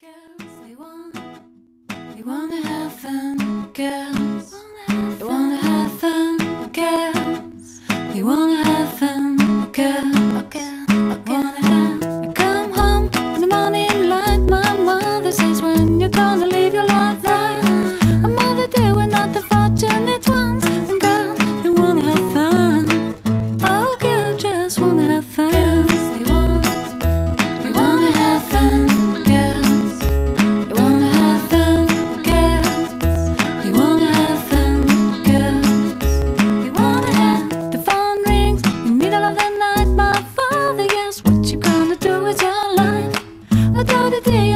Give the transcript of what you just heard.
Girls, they wanna have fun. Girls, they wanna have fun. Girls, they wanna have fun. Girls, wanna have. Come home in the morning light. My mother says, when you're gonna live your life right. A mother, they were not the fortunate ones. And girls, they wanna have fun. Oh, girls just wanna have fun. They wanna have fun. The day